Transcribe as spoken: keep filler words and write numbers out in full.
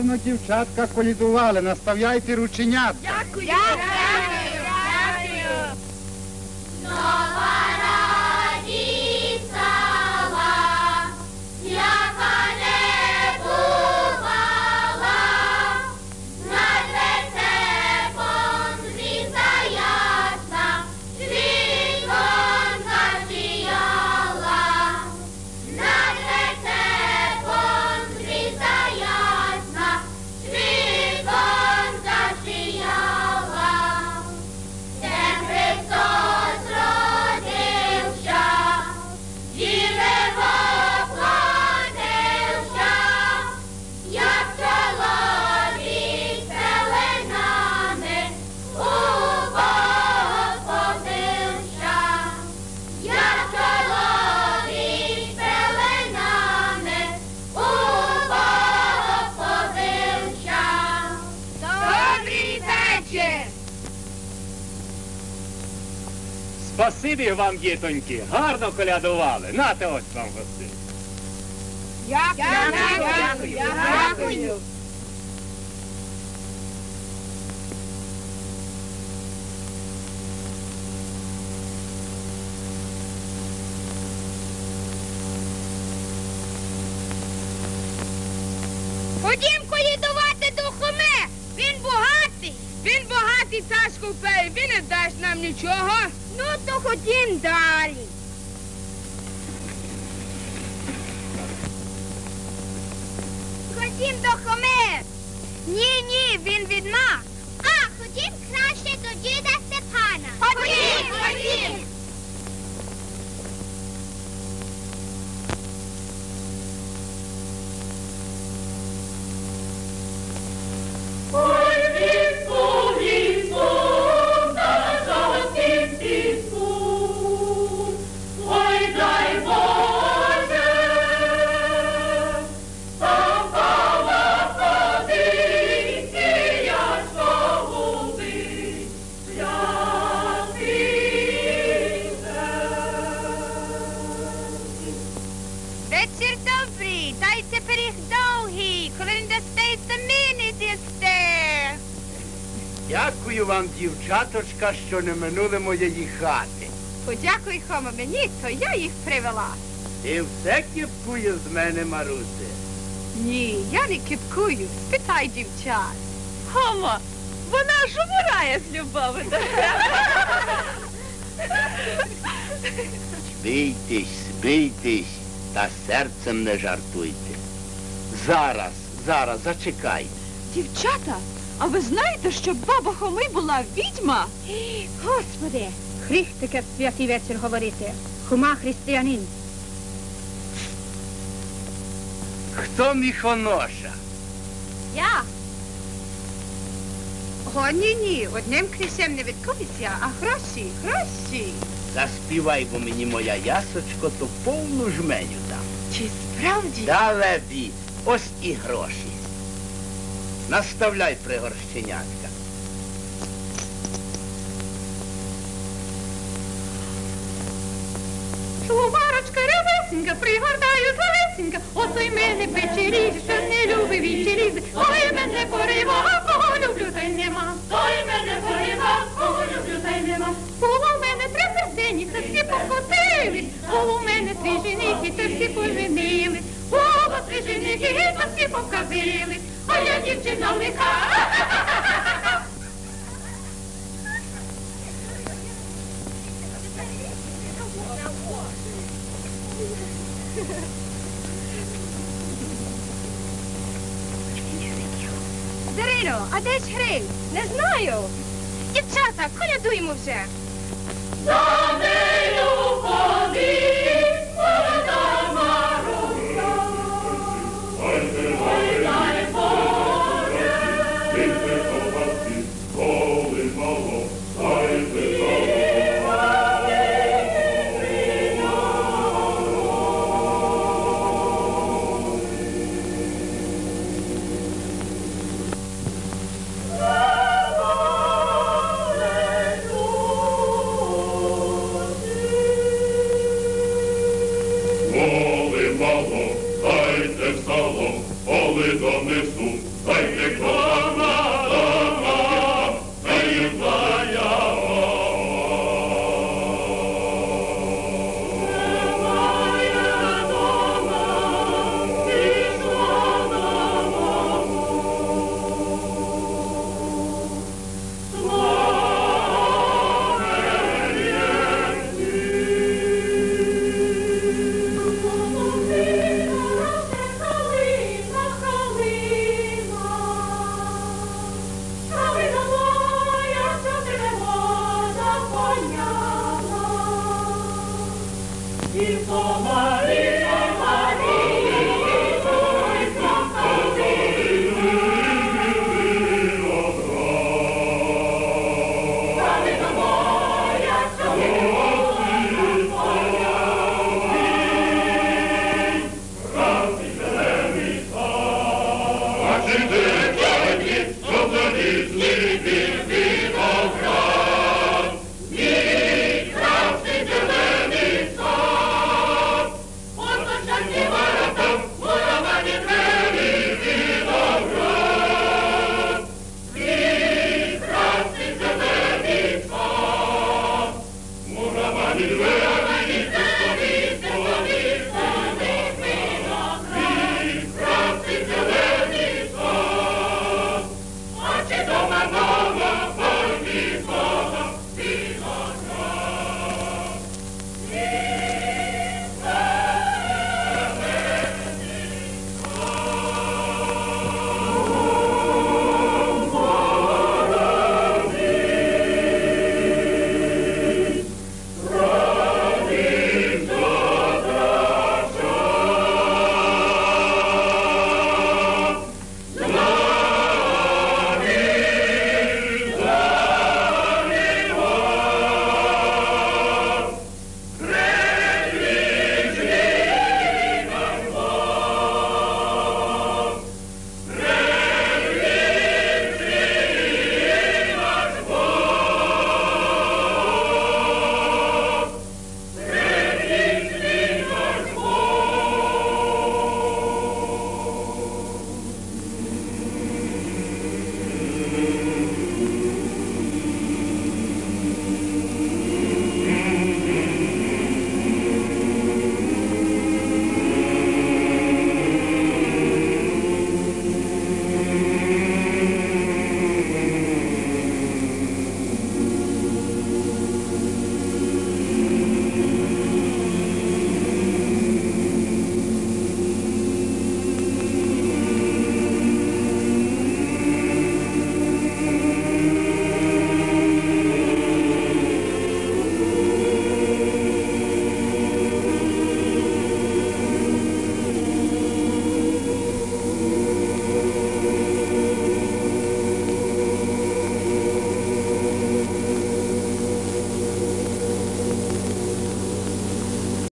Гарно, дівчатка, колядували. Наставляйте рученят. Дякую. Дякую. Дякую. Нова радість стала, яка не бувала, над вертепом звізда ясна, світлом засіяла, над вертепом звізда ясна, світлом засіяла. Де Христос родився, дівево плодився, як чоловік пеленами у Бога подився, як чоловік пеленами у Бога подився. Добрий вечір. Спасибі вам, дітоньки, гарно колядували. Нате ось вам гостин. Дякую. Дякую. Дякую. Ходім колядувати до Хоми. Він багатий. Він багатий, царську пей. Він не дасть нам нічого. Ну, то ходім далі. Ходім до Хоми. Ні, ні, він від нас. А, ходім краще до діда Степана. Ходім, ходім. Ой, візку, візку, на жовтім піску, ой, дай Боже, там пала подивки, я що губить, Вечір добрий, дайте пиріг довгий, коли не дасте, самі не дасте. Дякую вам, дівчаточка, що не минули моєї хати. Подякуй, Хома, мені, то я їх привела. Ти все кіпкуєш з мене, Марусе? Ні, я не кипкую, спитай дівчат. Хома, вона ж умирає з любові. Збийтесь, збийтесь, та серцем не жартуйте. Зараз, зараз, зачекайте. Дівчата, а ви знаєте, що баба Хоми була відьма? Господи, гріх таке в святий вечір говорити. Хома християнин. Хто міхоноша? Я? О, ні-ні, одним крісем не відкупиться, а гроші, гроші. Заспівай, бо мені моя ясочко, то повну жменю дам. Чи справді? Да, лебі, ось і гроші. Наставляй пригорщенятка. Шумарочка ревесенька, пригортаю злесенька, ото й мене печері, що не любить вечері. Ой, мене порива, а кого люблю, та й нема. Ой, мене порива, кого люблю, та й нема. Було в мене три сердені, та всі покотились. Було в мене три женихи, та всі поженились. Було три женихи, та всі показились. А я дівчина лиха. Дарино, а де ж гриль? Не знаю. Дівчата, колядуємо вже. За нею